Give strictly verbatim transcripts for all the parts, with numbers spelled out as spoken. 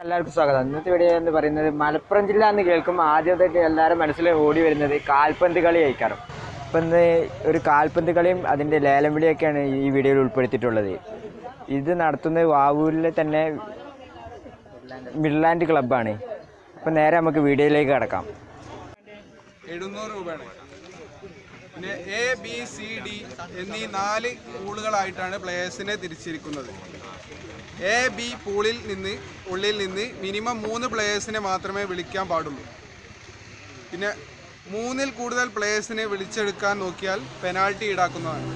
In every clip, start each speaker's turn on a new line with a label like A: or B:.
A: എല്ലാവർക്കും സ്വാഗതം. ഇന്നത്തെ വീഡിയോ എന്ന് പറയുന്നത് മലപ്പുറം ജില്ല എന്ന് കേൾക്കുമ്പോൾ ആദ്യമായിട്ട് എല്ലാവരും മനസ്സിൽ ഓടി വരുന്നത് കാൽപന്ത് കളി ആയിക്കാരം. ഇപ്പം ഇന്ന് ഒരു കാൽപന്ത് കളിയും അതിൻ്റെ ലേലം വിളിയൊക്കെയാണ് ഈ വീഡിയോയിൽ ഉൾപ്പെടുത്തിയിട്ടുള്ളത്. ഇത് നടത്തുന്നത് വാവൂരിലെ തന്നെ മിഡ്ലാൻഡ് ക്ലബ്ബാണ്. അപ്പം നേരെ നമുക്ക് വീഡിയോയിലേക്ക് കടക്കാം.
B: എഴുന്നൂറ് രൂപയാണ്. പിന്നെ എ ബി സി ഡി എന്നീ നാല് പൂളുകളായിട്ടാണ് പ്ലേയേഴ്സിനെ തിരിച്ചിരിക്കുന്നത്. എ ബി പൂളിൽ നിന്ന് ഉള്ളിൽ നിന്ന് മിനിമം മൂന്ന് പ്ലേയേഴ്സിനെ മാത്രമേ വിളിക്കാൻ പാടുള്ളൂ. പിന്നെ മൂന്നിൽ കൂടുതൽ പ്ലേയേഴ്സിനെ വിളിച്ചെടുക്കാൻ നോക്കിയാൽ പെനാൾട്ടി ഈടാക്കുന്നതാണ്.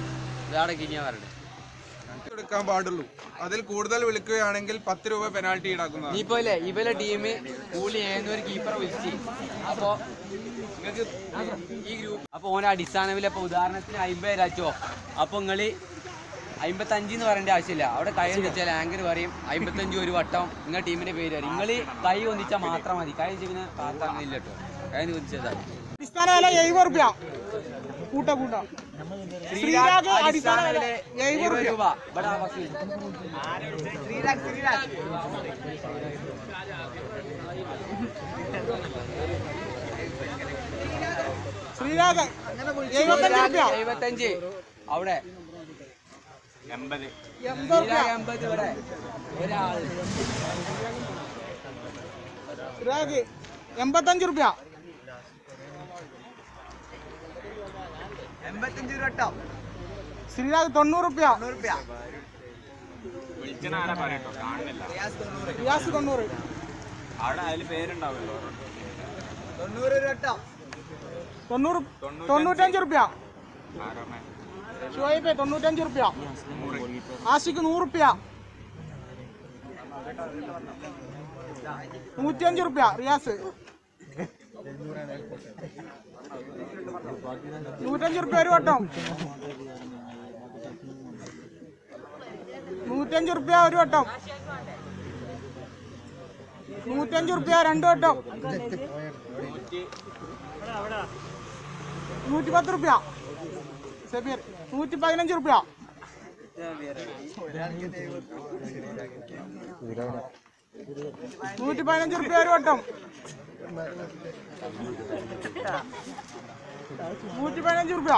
B: എടുക്കാൻ പാടുള്ളൂ. അതിൽ കൂടുതൽ വിളിക്കുകയാണെങ്കിൽ പത്ത് രൂപ പെനാൾട്ടി ഈടാക്കുന്നതാണ്.
C: ഇപ്പോലെ ഇവലെ ടീം പൂളി ഏതൊരു കീപ്പറെ വിളിച്ച് അപ്പോൾ നിങ്ങൾക്ക് ഈ ഗ്രൂപ്പ് അപ്പോൾ ഓരോ അടിസ്ഥാനത്തിൽ അപ്പോൾ ഉദാഹരണത്തിന് അമ്പത് രാച്ചോ അപ്പോൾ നിങ്ങൾ അമ്പത്തഞ്ചെന്ന് പറയേണ്ട ആവശ്യമില്ല. അവിടെ കൈ ഒന്നിച്ചാൽ ആങ്കർ പറയും അമ്പത്തഞ്ച് ഒരു വട്ടം നിങ്ങളുടെ ടീമിൻ്റെ പേര് പറയും. നിങ്ങൾ കൈ ഒന്നിച്ചാൽ മാത്രം മതി. കൈ ഒന്നിച്ചാൽ പാർത്ത അങ്ങനെ ഇല്ല കേട്ടോ. കൈ ഒന്നിച്ചതാണ്
B: അടിസ്ഥാന വില എഴുപത് റുപ്യ കൂട്ട കൂട്ട
C: അടിസ്ഥാന വില എഴുപത് രൂപ.
B: ശ്രീരാഗ്
C: എഴുപത്തഞ്ച് അവിടെ എൺപത് ഇവിടെ ഒരാള്
B: ശ്രീരാഗ് എൺപത്തഞ്ച് റുപ്യ
C: എൺപത്തഞ്ച് രൂപ.
B: ശ്രീരാഗ് തൊണ്ണൂറ് റുപ്യ റിയാസ് തൊണ്ണൂറ്
C: തൊണ്ണൂറ് രൂപ.
B: തൊണ്ണൂറ് തൊണ്ണൂറ്റഞ്ച് റുപ്യ ഷോയിബ് തൊണ്ണൂറ്റഞ്ച് റുപ്യ ആഷിക്ക് നൂറ് റുപ്യ നൂറ്റിയഞ്ച് റുപ്യ റിയാസ് നൂറ്റഞ്ച് റുപ്യ ഒരു വട്ടം നൂറ്റഞ്ച് റുപ്യ ഒരു വട്ടം നൂറ്റഞ്ച് റുപ്യ രണ്ട് വട്ടം നൂറ്റി പത്ത് റുപ്യ സബീർ നൂറ്റി പതിനഞ്ച് റുപ്യ നൂറ്റി പതിനഞ്ച് റുപ്യ ഒരു വട്ടം നൂറ്റി പതിനഞ്ച് റുപ്യ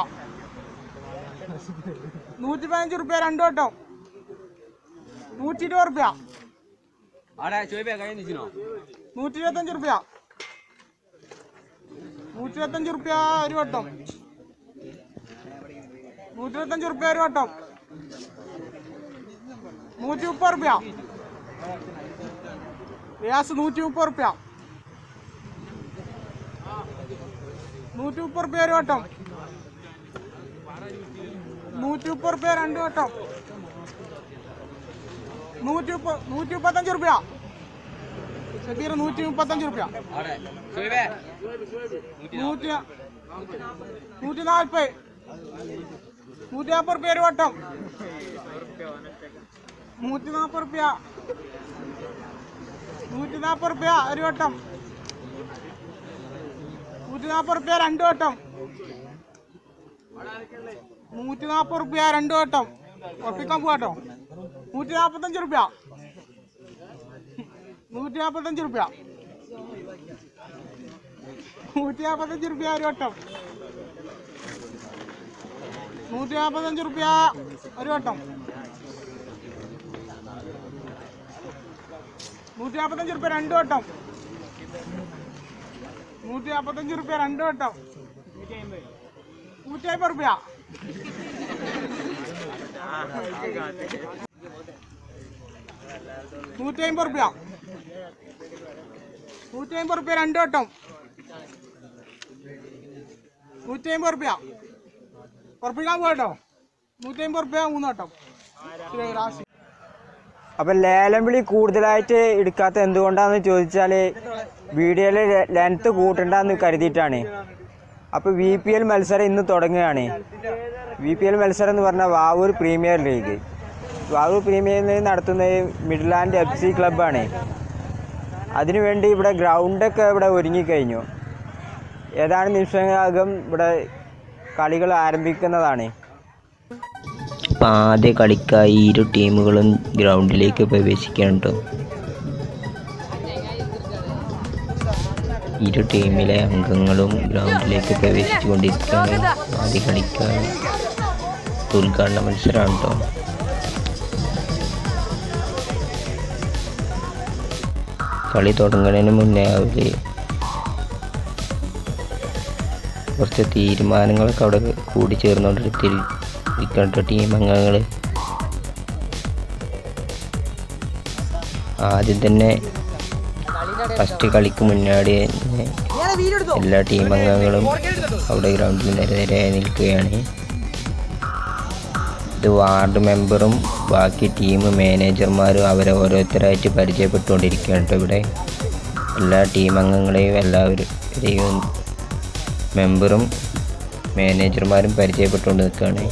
B: നൂറ്റി പതിനഞ്ച് റുപ്യ രണ്ട് വട്ടം നൂറ്റി ഇരുപത് റുപ്യ നൂറ്റി ഇരുപത്തഞ്ച് റുപ്യ നൂറ്റി ഇരുപത്തഞ്ച് റുപ്യ ഒരു വട്ടം നൂറ്റി ഇരുപത്തഞ്ച് റുപ്യ ഒരു വട്ടം നൂറ്റി മുപ്പത് റുപ്യ റിയാസ് നൂറ്റി മുപ്പത് റുപ്യ നൂറ്റി മുപ്പത് റുപ്യ ഒരു വട്ടം നൂറ്റി മുപ്പത് റുപ്യ രണ്ട് വട്ടം നൂറ്റി മുപ്പ നൂറ്റി മുപ്പത്തഞ്ച് റുപ്യ സബീർ നൂറ്റി മുപ്പത്തഞ്ച് റുപ്യ നൂറ്റി നൂറ്റി നാൽപ്പത് നൂറ്റി നാൽപ്പത് റുപ്യ ഒരു വട്ടം നൂറ്റി നാൽപ്പത് റുപ്യ നൂറ്റി നാൽപ്പത് റുപ്യ ഒരു വട്ടം നൂറ്റി നാൽപ്പത് റുപ്യ രണ്ട് വട്ടം നൂറ്റി നാൽപ്പത് റുപ്യ രണ്ട് വട്ടം ഉറപ്പിക്കാൻ പോവാട്ടോ നൂറ്റി നാൽപ്പത്തഞ്ച് റുപ്യ നൂറ്റി നാൽപ്പത്തഞ്ച് റുപ്യ നൂറ്റി നാൽപ്പത്തഞ്ച് റുപ്യ ഒരു വട്ടം നൂറ്റി നാൽപ്പത്തഞ്ച് റുപ്യ ഒരു വട്ടം നൂറ്റി നാൽപ്പത്തഞ്ച് റുപ്യ രണ്ട് വട്ടം നൂറ്റി നാൽപ്പത്തഞ്ച് റുപ്യ രണ്ട് വട്ടം നൂറ്റി അമ്പത് റുപ്യ നൂറ്റി അമ്പത് റുപ്യ നൂറ്റി അമ്പത് റുപ്യ രണ്ട് വട്ടം നൂറ്റി അമ്പത് റുപ്യ ഉറപ്പിക്കാൻ പോകട്ടോ നൂറ്റി അമ്പത് റുപ്യ മൂന്ന് വട്ടം.
A: അപ്പം ലേലം വിളി കൂടുതലായിട്ട് എടുക്കാത്ത എന്തുകൊണ്ടാണെന്ന് ചോദിച്ചാൽ വീഡിയോയിൽ ലെങ്ത്ത് കൂട്ടണ്ടെന്ന് കരുതിയിട്ടാണ്. അപ്പോൾ വി പി എൽ മത്സരം ഇന്ന് തുടങ്ങുകയാണ്. വി പി എൽ മത്സരം എന്ന് പറഞ്ഞാൽ Vavoor premier league. Vavoor premier league നടത്തുന്നത് മിഡ്ലാൻഡ് എഫ് സി ക്ലബ്ബാണ്. അതിനുവേണ്ടി ഇവിടെ ഗ്രൗണ്ടൊക്കെ ഇവിടെ ഒരുങ്ങിക്കഴിഞ്ഞു. ഏതാനും നിമിഷങ്ങൾക്കകം ഇവിടെ കളികൾ ആരംഭിക്കുന്നതാണ്.
D: അപ്പോൾ ആദ്യ കളിക്കായി ഇരു ടീമുകളും ഗ്രൗണ്ടിലേക്ക് പ്രവേശിക്കണം കേട്ടോ. ഇരു ടീമിലെ അംഗങ്ങളും ഗ്രൗണ്ടിലേക്ക് പ്രവേശിച്ചുകൊണ്ടിരിക്കുകയാണ്. ആദ്യ കളിക്കാൻ ഉദ്ഘാടന മത്സരമാണ് കേട്ടോ. കളി തുടങ്ങുന്നതിന് മുന്നേ അവർ കുറച്ച് തീരുമാനങ്ങളൊക്കെ അവിടെ കൂടി ചേർന്നുകൊണ്ടിരിക്കുന്ന ടീം അംഗങ്ങൾ. ആദ്യം തന്നെ ഫസ്റ്റ് കളിക്ക് മുന്നാടി എല്ലാ ടീം അംഗങ്ങളും അവിടെ ഗ്രൗണ്ടിൽ നേരെ നേരെയായി നിൽക്കുകയാണ്. ഇത് വാർഡ് മെമ്പറും ബാക്കി ടീം മാനേജർമാരും അവരെ ഓരോരുത്തരായിട്ട് പരിചയപ്പെട്ടുകൊണ്ടിരിക്കുകയാണ് കേട്ടോ. ഇവിടെ എല്ലാ ടീം അംഗങ്ങളെയും എല്ലാവരെയും മെമ്പറും മാനേജർമാരും പരിചയപ്പെട്ടുകൊണ്ട് നിൽക്കുകയാണ്.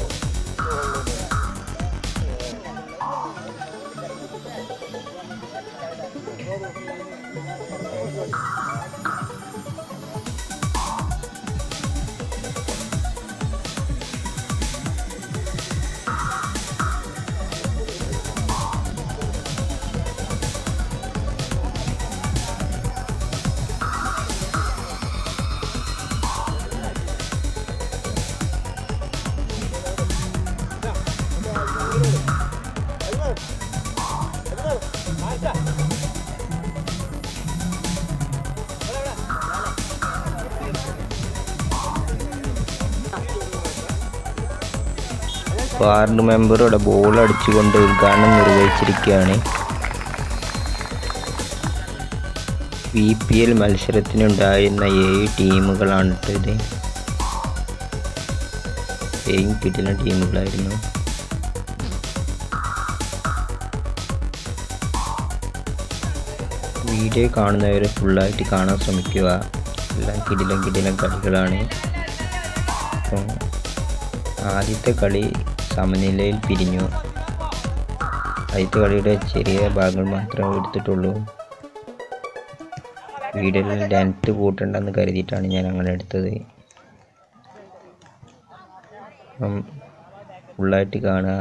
D: വാർഡ് മെമ്പറുടെ ബോൾ അടിച്ചുകൊണ്ട് ഉദ്ഘാടനം നിർവഹിച്ചിരിക്കുകയാണ്. വി പി എൽ മത്സരത്തിനുണ്ടായിരുന്ന ഏഴ് ടീമുകളാണ് ഇത്. ഏഴും കിട്ടുന്ന ടീമുകളായിരുന്നു. വീഡിയോ കാണുന്നവർ ഫുള്ളായിട്ട് കാണാൻ ശ്രമിക്കുക. എല്ലാം കിടിലം കിടിലം കളികളാണ്. ആദ്യത്തെ കളി സമനിലയിൽ പിരിഞ്ഞു. ആദ്യത്തെ കളിയുടെ ചെറിയ ഭാഗങ്ങൾ മാത്രമേ എടുത്തിട്ടുള്ളൂ. വീഡിയോയിൽ ലെങ്ത് കൂട്ടണ്ടെന്ന് കരുതിയിട്ടാണ് ഞാൻ അങ്ങനെ എടുത്തത്. ഫുള്ളായിട്ട് കാണുക.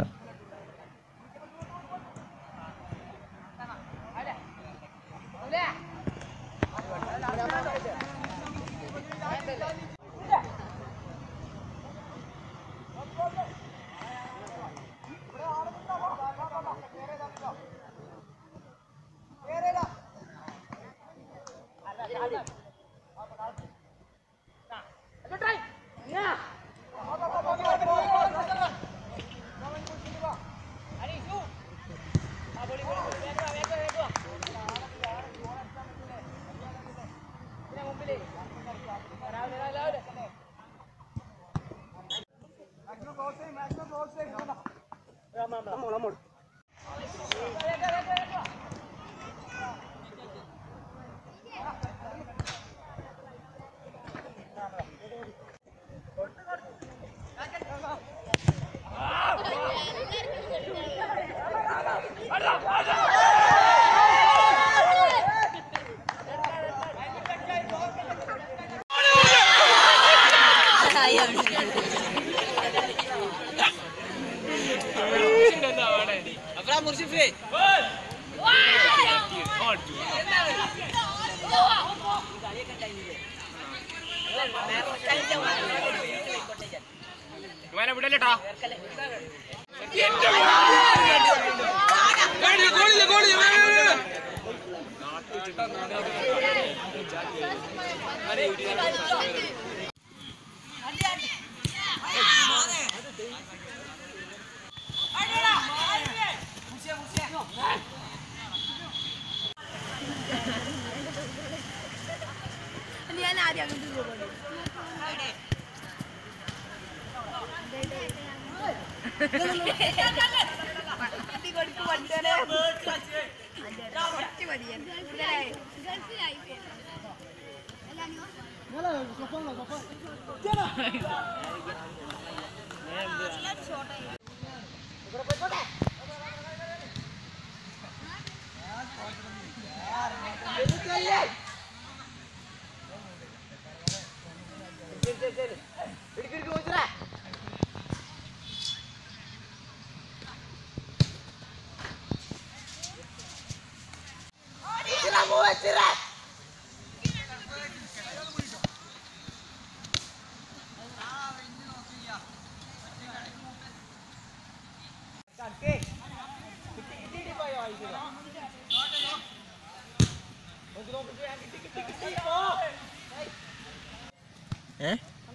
A: ഏ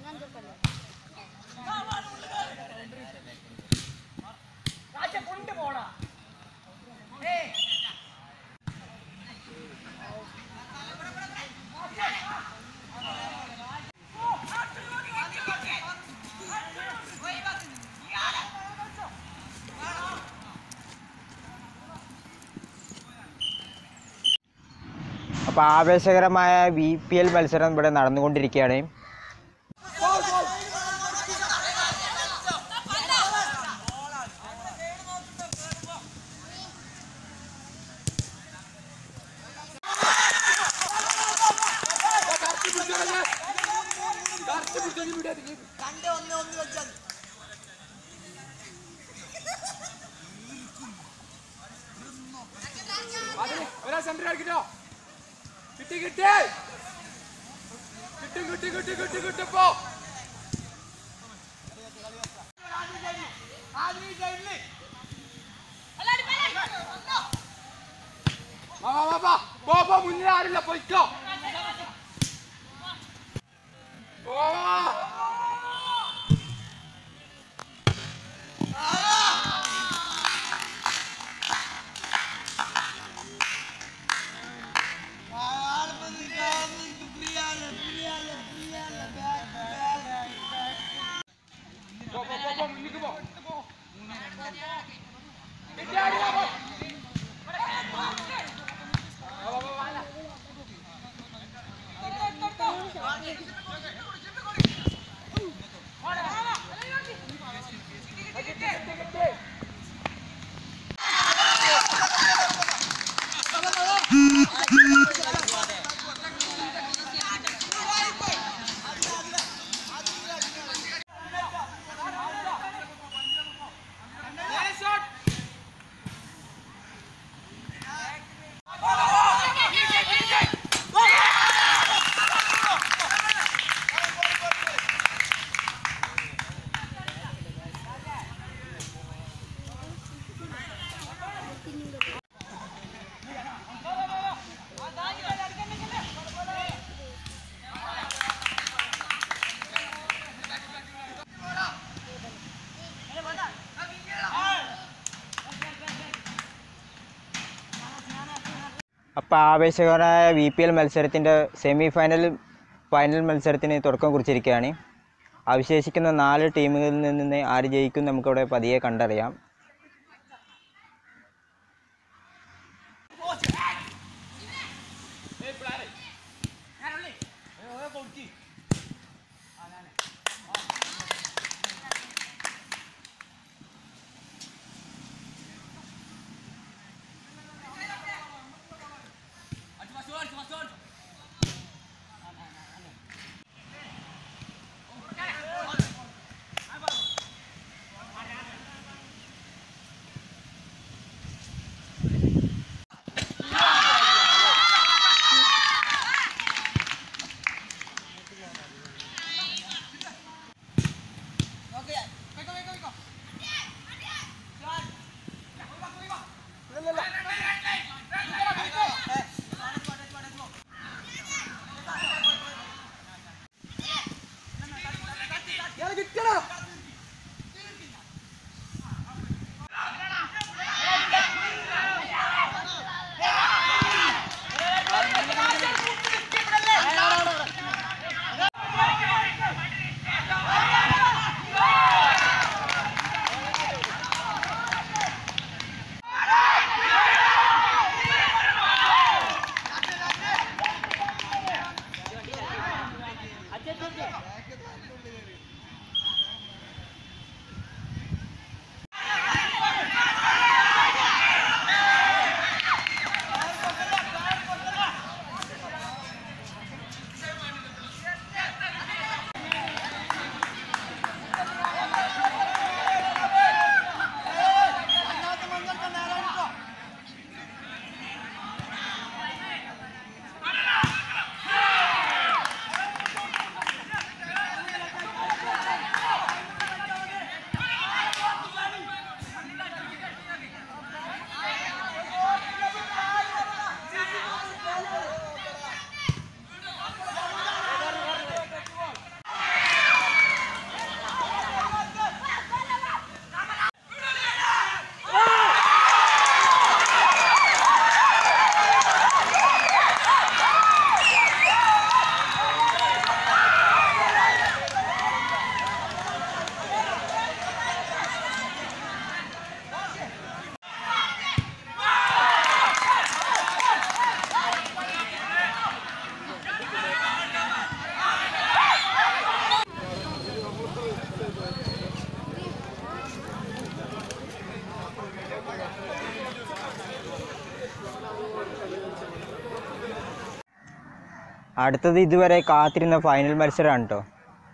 A: അപ്പോൾ ആവേശകരമായ ബി പി എൽ മത്സരം ഇവിടെ നടന്നുകൊണ്ടിരിക്കുകയാണ്.
B: കിട്ടി കിട്ടി കിട്ടി കിട്ടി കിട്ടി കിട്ടി കിട്ടിപ്പോ മുന്നേ ആരില്ല പൊയ്ക്കോ.
A: അപ്പോൾ ആവേശകരമായ വി പി എൽ മത്സരത്തിൻ്റെ സെമി ഫൈനൽ ഫൈനൽ മത്സരത്തിന് തുടക്കം കുറിച്ചിരിക്കുകയാണ്. അവശേഷിക്കുന്ന നാല് ടീമുകളിൽ നിന്ന് ആര് ജയിക്കും നമുക്കവിടെ പതിയെ കണ്ടറിയാം. അടുത്തത് ഇതുവരെ കാത്തിരുന്ന ഫൈനൽ മത്സരമാണ് കേട്ടോ.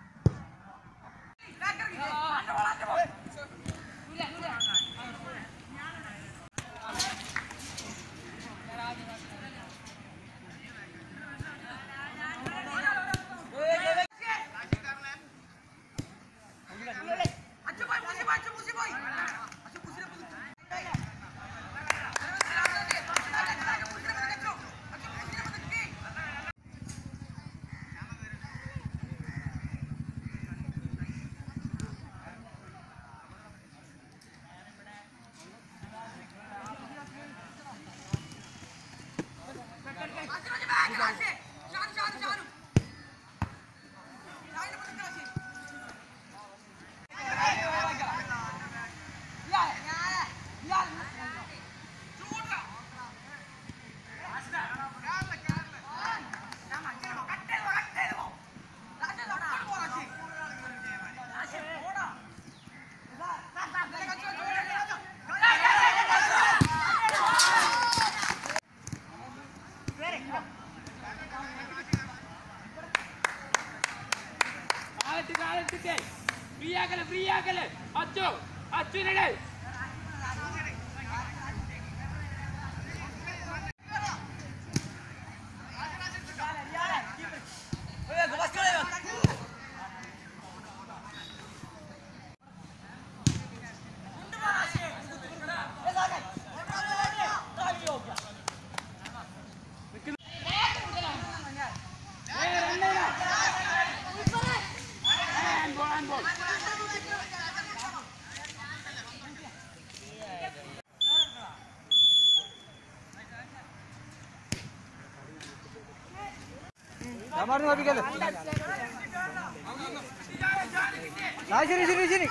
A: ശരി ശരി ശരി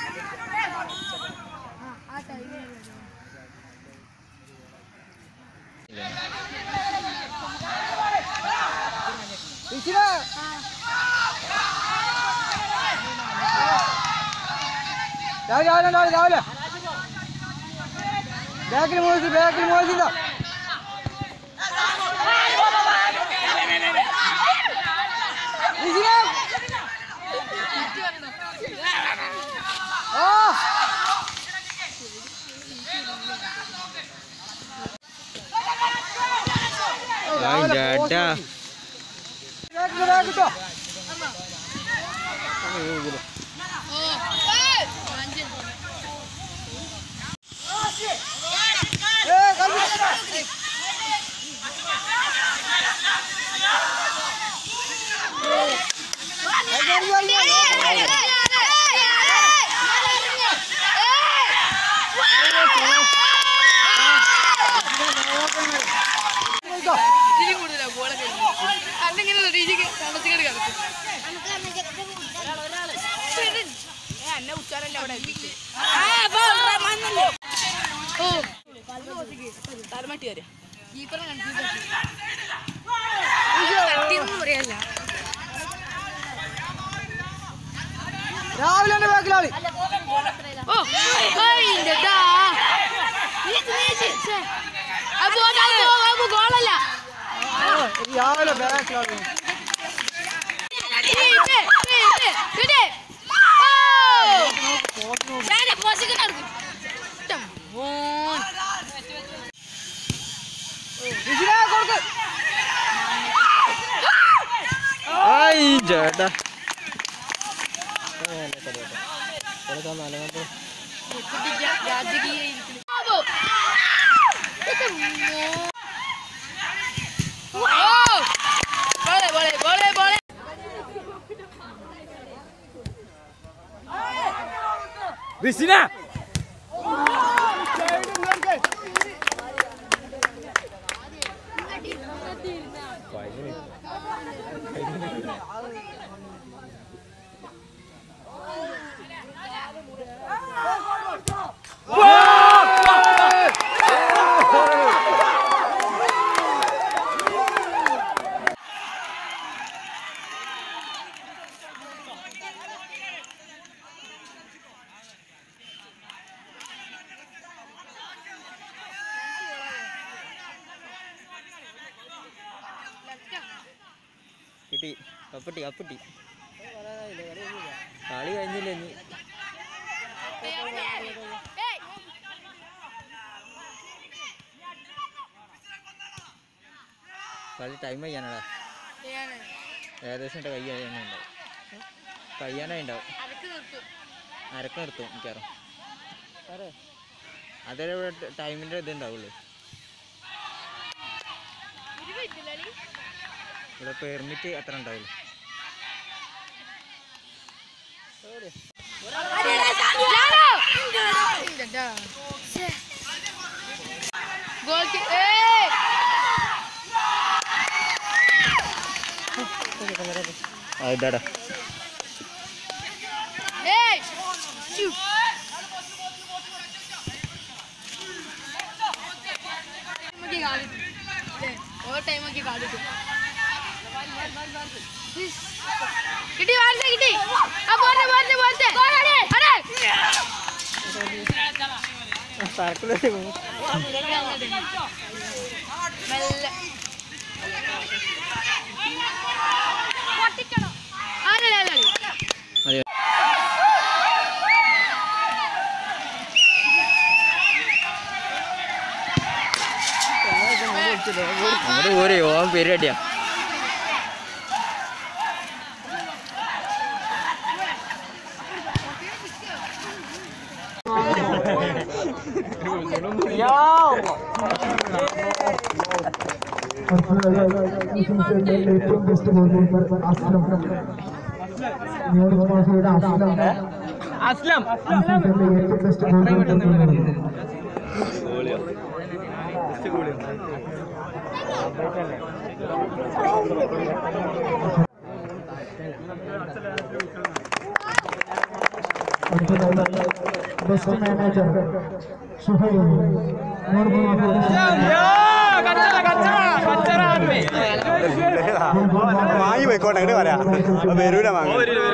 A: രാവിലെ രാവിലെ രാവിലെ ബാക്കിൽ മോശി ബാക്കിൽ മോശില്ല രാവിലെ തന്നെ ബാക്കിലാളി രാവിലെ ബാക്കിലാളി ചേട്ടാ Vecina! കിട്ടി കപ്പിട്ടി കപ്പിട്ടി കളി കഴിഞ്ഞില്ല ഇനി കളി ടൈം കഴിയാനാടാ ഏകദേശം കൈ കഴിയാനുണ്ടാവും കഴിയാനായി ഉണ്ടാവും അരക്ക് നിർത്തും മിക്കവാറും അതേ ടൈമിൻ്റെ ഇത് ഉണ്ടാവുള്ളൂ ഇവിടെ പെർമിറ്റ് അത്ര ഉണ്ടാവുള്ളൂ ഇതാടാ
E: കിട്ടി വാർത്ത കിട്ടി ആ പോട്ടെ പോട്ടെ പോട്ടെ അരെ മെല്ലെ പൊട്ടിക്കണം ആരല്ലേ
A: അങ്ങോട്ട് പോരേ ഓൻ പേരടിയാ അസ്ലം
F: best manager Suhail
G: വാങ്ങി പോയിക്കോട്ടെ ഇങ്ങോട്ട് പറയാ വരൂല വാങ്ങി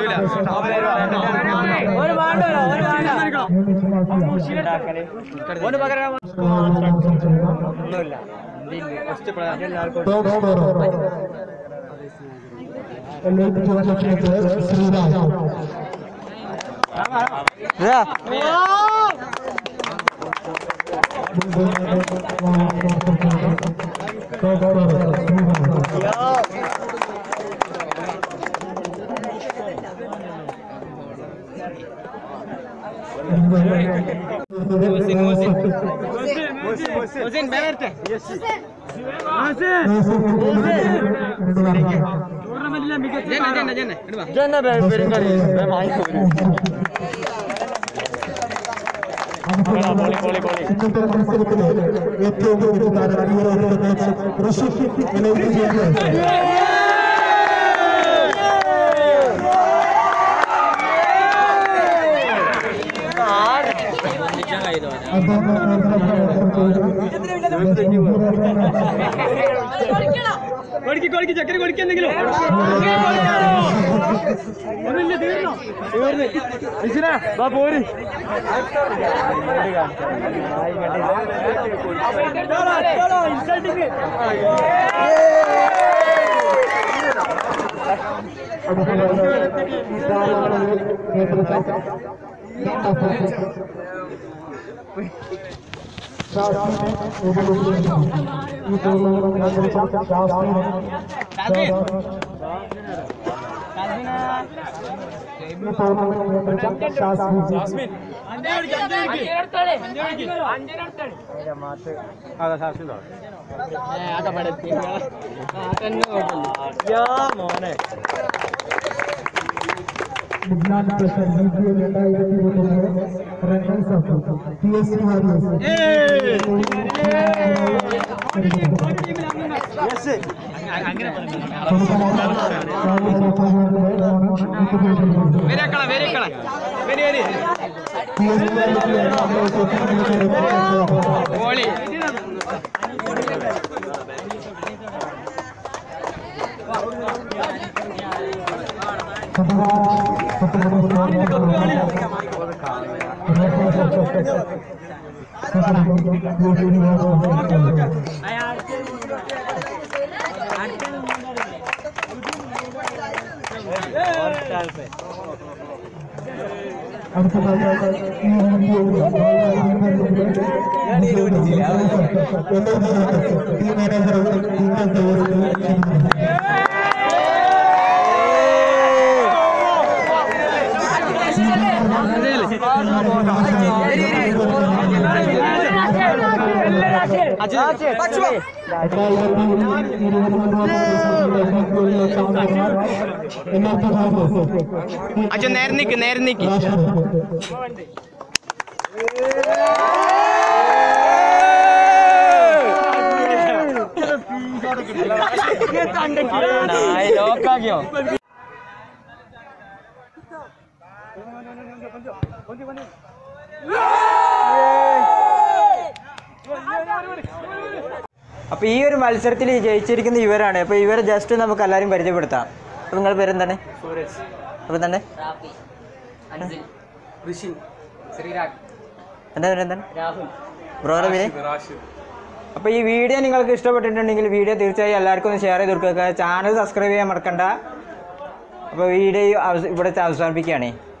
F: ഇന്നത്തെ മത്സരത്തിലെ ഏറ്റവും കൂടുതൽ
A: ചക്കര കൊടുക്കെന്തെങ്കിലും പോര് മോനെ
F: വിജ്ഞാന പ്രശ്നം രണ്ടായിരത്തി ഇരുപത്തൊന്ന് runners of P S C
A: അച്ഛൻ നേരെ നിക്ക് നേരെ നിക്ക് ലോക്കാക്കിയോ അപ്പൊ ഈ ഒരു മത്സരത്തിൽ ജയിച്ചിരിക്കുന്ന ഇവരാണ്. അപ്പൊ ഇവരെ ജസ്റ്റ് നമുക്ക് എല്ലാവരും പരിചയപ്പെടുത്താം. അപ്പൊ നിങ്ങളുടെ പേരെന്താണ്? അപ്പൊ എന്താണ് എന്താ പേരെന്താണ് ബ്രോയുടെ പേര്? അപ്പോൾ ഈ വീഡിയോ നിങ്ങൾക്ക് ഇഷ്ടപ്പെട്ടിട്ടുണ്ടെങ്കിൽ വീഡിയോ തീർച്ചയായും എല്ലാവർക്കും ഒന്ന് ഷെയർ ചെയ്ത് കൊടുക്കുക. ചാനൽ സബ്സ്ക്രൈബ് ചെയ്യാൻ മറക്കണ്ട. അപ്പോൾ വീഡിയോ ഇവിടെ അവസാനിപ്പിക്കുകയാണ്.